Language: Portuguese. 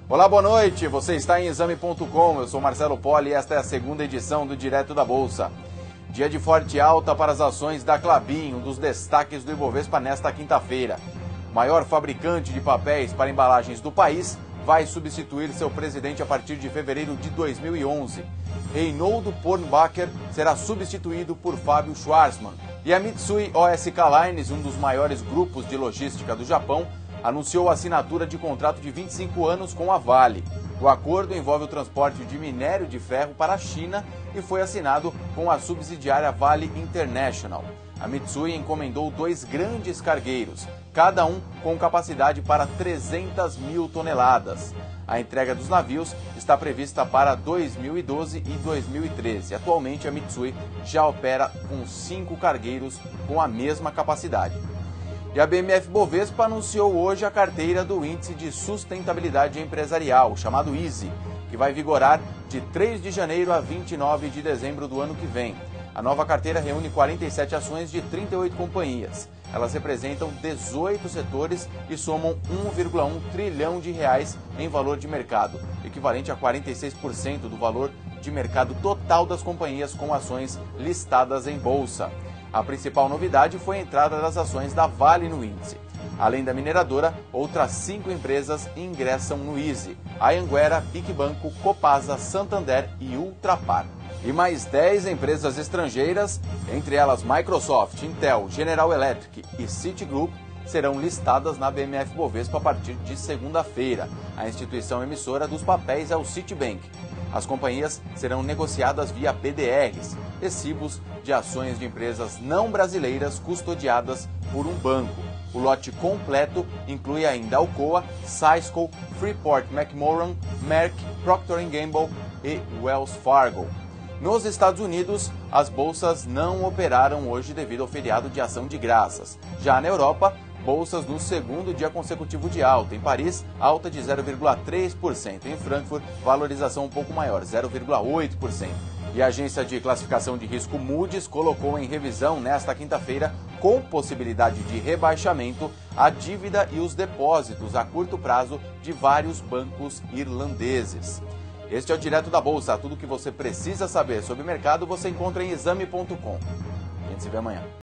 Olá, boa noite. Você está em Exame.com. Eu sou Marcelo Poli e esta é a segunda edição do Direto da Bolsa. Dia de forte alta para as ações da Klabin, um dos destaques do Ibovespa nesta quinta-feira. O maior fabricante de papéis para embalagens do país vai substituir seu presidente a partir de fevereiro de 2011. Reinoldo Pornbacher será substituído por Fábio Schwarzman. E a Mitsui O.S.K. Lines, um dos maiores grupos de logística do Japão, anunciou a assinatura de contrato de 25 anos com a Vale. O acordo envolve o transporte de minério de ferro para a China e foi assinado com a subsidiária Vale International. A Mitsui encomendou 2 grandes cargueiros, cada um com capacidade para 300 mil toneladas. A entrega dos navios está prevista para 2012 e 2013. Atualmente, a Mitsui já opera com 5 cargueiros com a mesma capacidade. E a BMF-Bovespa anunciou hoje a carteira do Índice de Sustentabilidade Empresarial, chamado ISE, que vai vigorar de 3 de janeiro a 29 de dezembro do ano que vem. A nova carteira reúne 47 ações de 38 companhias. Elas representam 18 setores e somam 1,1 trilhão de reais em valor de mercado, equivalente a 46% do valor de mercado total das companhias com ações listadas em bolsa. A principal novidade foi a entrada das ações da Vale no índice. Além da mineradora, outras 5 empresas ingressam no ISE: Anhanguera, PicBanco, Copasa, Santander e Ultrapar. E mais 10 empresas estrangeiras, entre elas Microsoft, Intel, General Electric e Citigroup, serão listadas na BMF-Bovespa a partir de segunda-feira. A instituição emissora dos papéis é o Citibank. As companhias serão negociadas via PDRs, recibos de ações de empresas não brasileiras custodiadas por um banco. O lote completo inclui ainda Alcoa, Sysco, Freeport-McMoRan, Merck, Procter & Gamble e Wells Fargo. Nos Estados Unidos, as bolsas não operaram hoje devido ao feriado de Ação de Graças. Já na Europa, bolsas no segundo dia consecutivo de alta. Em Paris, alta de 0,3%. Em Frankfurt, valorização um pouco maior, 0,8%. E a agência de classificação de risco Moody's colocou em revisão nesta quinta-feira, com possibilidade de rebaixamento, a dívida e os depósitos a curto prazo de vários bancos irlandeses. Este é o Direto da Bolsa. Tudo o que você precisa saber sobre o mercado você encontra em Exame.com. A gente se vê amanhã.